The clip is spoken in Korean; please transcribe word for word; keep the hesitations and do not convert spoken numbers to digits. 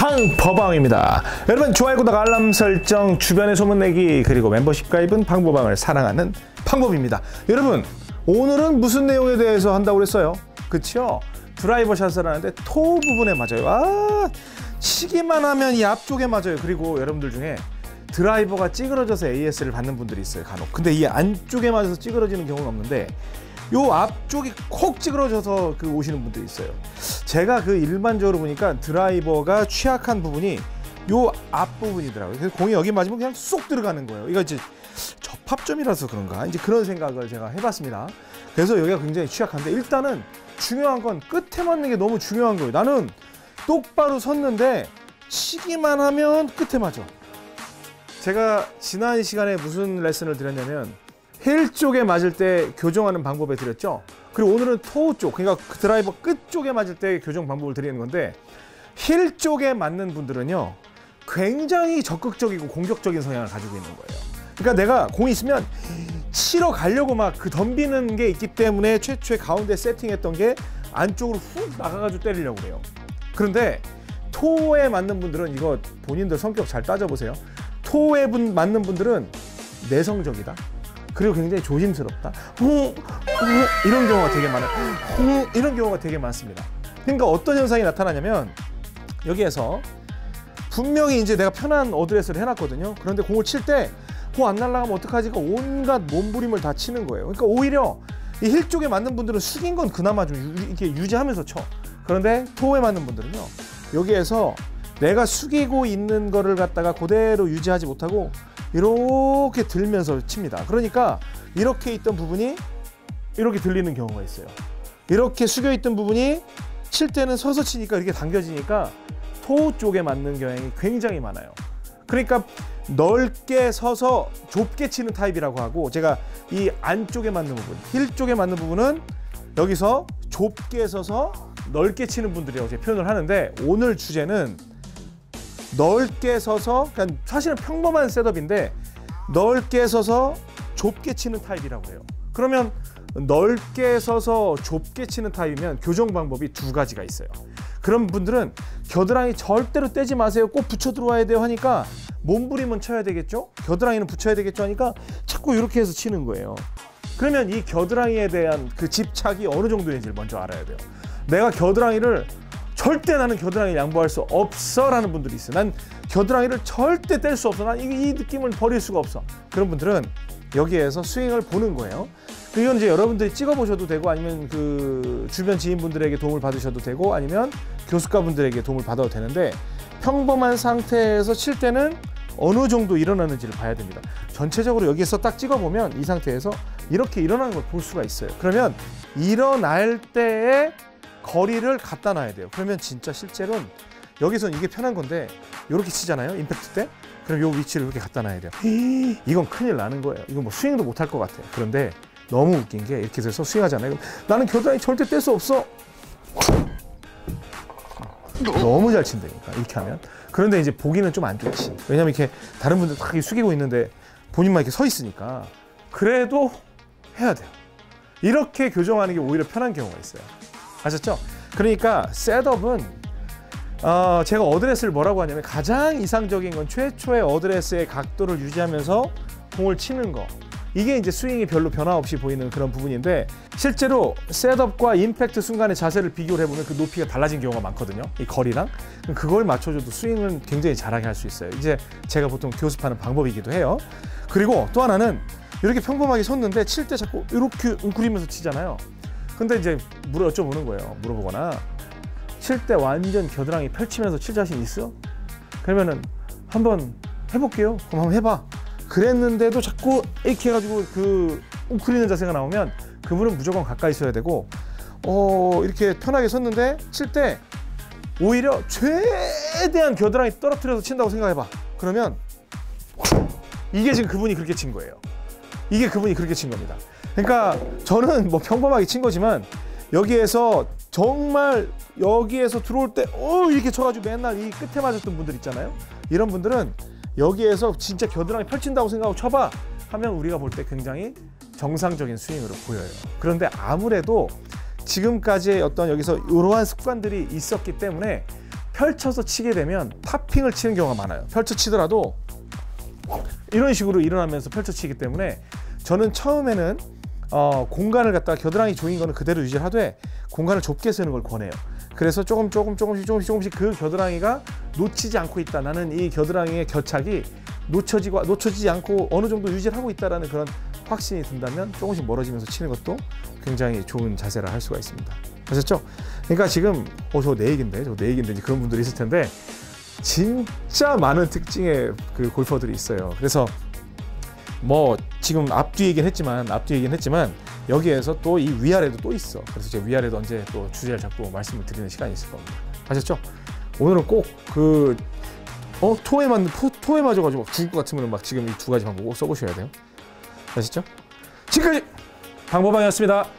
방법방입니다. 여러분 좋아요, 구독, 알람 설정, 주변에 소문내기, 그리고 멤버십 가입은 방법방을 사랑하는 방법입니다. 여러분 오늘은 무슨 내용에 대해서 한다고 그랬어요? 그쵸? 드라이버 샷을 하는데 토 부분에 맞아요. 아, 치기만 하면 이 앞쪽에 맞아요. 그리고 여러분들 중에 드라이버가 찌그러져서 에이에스를 받는 분들이 있어요, 간혹. 근데 이 안쪽에 맞아서 찌그러지는 경우는 없는데 요 앞쪽이 콕 찌그러져서 그 오시는 분들이 있어요. 제가 그 일반적으로 보니까 드라이버가 취약한 부분이 요 앞부분이더라고요. 그래서 공이 여기 맞으면 그냥 쏙 들어가는 거예요. 이거 이제 접합점이라서 그런가? 이제 그런 생각을 제가 해봤습니다. 그래서 여기가 굉장히 취약한데, 일단은 중요한 건 끝에 맞는 게 너무 중요한 거예요. 나는 똑바로 섰는데 치기만 하면 끝에 맞아. 제가 지난 시간에 무슨 레슨을 드렸냐면 힐 쪽에 맞을 때 교정하는 방법에 드렸죠. 그리고 오늘은 토 쪽, 그러니까 그 드라이버 끝 쪽에 맞을 때 교정 방법을 드리는 건데, 힐 쪽에 맞는 분들은요 굉장히 적극적이고 공격적인 성향을 가지고 있는 거예요. 그러니까 내가 공이 있으면 치러 가려고 막 그 덤비는 게 있기 때문에 최초에 가운데 세팅했던 게 안쪽으로 훅 나가가지고 때리려고 그래요. 그런데 토에 맞는 분들은, 이거 본인들 성격 잘 따져보세요. 토에 분, 맞는 분들은 내성적이다, 그리고 굉장히 조심스럽다, 후, 후, 이런 경우가 되게 많아요. 후, 이런 경우가 되게 많습니다. 그러니까 어떤 현상이 나타나냐면, 여기에서 분명히 이제 내가 편한 어드레스를 해놨거든요. 그런데 공을 칠 때 공 안 날아가면 어떡하지? 온갖 몸부림을 다 치는 거예요. 그러니까 오히려 이 힐 쪽에 맞는 분들은 숙인 건 그나마 좀 유, 이렇게 유지하면서 쳐. 그런데 토에 맞는 분들은요, 여기에서 내가 숙이고 있는 거를 갖다가 그대로 유지하지 못하고 이렇게 들면서 칩니다. 그러니까 이렇게 있던 부분이 이렇게 들리는 경우가 있어요. 이렇게 숙여 있던 부분이 칠 때는 서서 치니까 이렇게 당겨지니까 토 쪽에 맞는 경향이 굉장히 많아요. 그러니까 넓게 서서 좁게 치는 타입이라고 하고, 제가 이 안쪽에 맞는 부분, 힐 쪽에 맞는 부분은 여기서 좁게 서서 넓게 치는 분들이라고 제가 표현을 하는데, 오늘 주제는 넓게 서서, 그러니까 사실은 평범한 셋업인데 넓게 서서 좁게 치는 타입이라고 해요. 그러면 넓게 서서 좁게 치는 타입이면 교정 방법이 두 가지가 있어요. 그런 분들은 겨드랑이 절대로 떼지 마세요, 꼭 붙여 들어와야 돼요 하니까 몸부림은 쳐야 되겠죠, 겨드랑이는 붙여야 되겠죠 하니까 자꾸 이렇게 해서 치는 거예요. 그러면 이 겨드랑이에 대한 그 집착이 어느 정도인지를 먼저 알아야 돼요. 내가 겨드랑이를 절대, 나는 겨드랑이를 양보할 수 없어 라는 분들이 있어요. 난 겨드랑이를 절대 뗄 수 없어, 난 이, 이 느낌을 버릴 수가 없어. 그런 분들은 여기에서 스윙을 보는 거예요. 이건 이제 여러분들이 찍어보셔도 되고, 아니면 그 주변 지인분들에게 도움을 받으셔도 되고, 아니면 교수가분들에게 도움을 받아도 되는데, 평범한 상태에서 칠 때는 어느 정도 일어나는지를 봐야 됩니다. 전체적으로 여기에서 딱 찍어보면 이 상태에서 이렇게 일어나는 걸 볼 수가 있어요. 그러면 일어날 때에 거리를 갖다 놔야 돼요. 그러면 진짜 실제로는 여기서는 이게 편한 건데 이렇게 치잖아요, 임팩트 때. 그럼 요 위치를 이렇게 갖다 놔야 돼요. 이건 큰일 나는 거예요. 이건 뭐 스윙도 못 할 것 같아요. 그런데 너무 웃긴 게, 이렇게 해서 스윙하잖아요. 나는 겨드랑이 절대 뗄 수 없어. 너무 잘 친다니까, 이렇게 하면. 그런데 이제 보기는 좀 안 좋지. 왜냐면 이렇게 다른 분들 다 숙이고 있는데 본인만 이렇게 서 있으니까. 그래도 해야 돼요. 이렇게 교정하는 게 오히려 편한 경우가 있어요. 아셨죠? 그러니까 셋업은 어, 제가 어드레스를 뭐라고 하냐면, 가장 이상적인 건 최초의 어드레스의 각도를 유지하면서 공을 치는 거. 이게 이제 스윙이 별로 변화 없이 보이는 그런 부분인데, 실제로 셋업과 임팩트 순간의 자세를 비교를 해보면 그 높이가 달라진 경우가 많거든요, 이 거리랑. 그걸 맞춰줘도 스윙을 굉장히 잘하게 할 수 있어요. 이제 제가 보통 교습하는 방법이기도 해요. 그리고 또 하나는, 이렇게 평범하게 섰는데 칠 때 자꾸 이렇게 웅크리면서 치잖아요. 근데 이제 물어 여쭤보는 거예요. 물어보거나, 칠 때 완전 겨드랑이 펼치면서 칠 자신 있어? 그러면은 한번 해볼게요. 그럼 한번 해봐. 그랬는데도 자꾸 이렇게 해가지고 그 웅크리는 자세가 나오면 그분은 무조건 가까이 서야 되고, 어 이렇게 편하게 섰는데 칠 때 오히려 최대한 겨드랑이 떨어뜨려서 친다고 생각해봐. 그러면 이게 지금 그분이 그렇게 친 거예요. 이게 그분이 그렇게 친 겁니다. 그러니까 저는 뭐 평범하게 친 거지만, 여기에서 정말 여기에서 들어올 때 어 이렇게 쳐가지고 맨날 이 끝에 맞았던 분들 있잖아요. 이런 분들은 여기에서 진짜 겨드랑이 펼친다고 생각하고 쳐봐 하면 우리가 볼 때 굉장히 정상적인 스윙으로 보여요. 그런데 아무래도 지금까지의 어떤 여기서 이러한 습관들이 있었기 때문에 펼쳐서 치게 되면 탑핑을 치는 경우가 많아요. 펼쳐 치더라도 이런 식으로 일어나면서 펼쳐 치기 때문에 저는 처음에는 어, 공간을 갖다가 겨드랑이 조인 거는 그대로 유지하되 공간을 좁게 쓰는 걸 권해요. 그래서 조금 조금 조금씩 조금씩 조금씩 그 겨드랑이가 놓치지 않고 있다. 나는 이 겨드랑이의 겨착이 놓쳐지고 놓쳐지지 않고 어느 정도 유지를 하고 있다라는 그런 확신이 든다면 조금씩 멀어지면서 치는 것도 굉장히 좋은 자세라 할 수가 있습니다. 아셨죠? 그러니까 지금 어, 저거 내 얘기인데, 저거 내 얘기인데 이제 그런 분들이 있을 텐데 진짜 많은 특징의 그 골퍼들이 있어요. 그래서 뭐 지금 앞뒤 얘기는 했지만 앞뒤 얘기는 했지만 여기에서 또 이 위아래도 또 있어. 그래서 제가 위아래도 언제 또 주제를 잡고 말씀을 드리는 시간이 있을 겁니다. 아셨죠? 오늘은 꼭 그 어 토에 맞는 토에 맞아가지고 죽을 것 같으면 막 지금 이 두 가지 방법 꼭 써보셔야 돼요. 아셨죠? 지금까지 방법방이었습니다.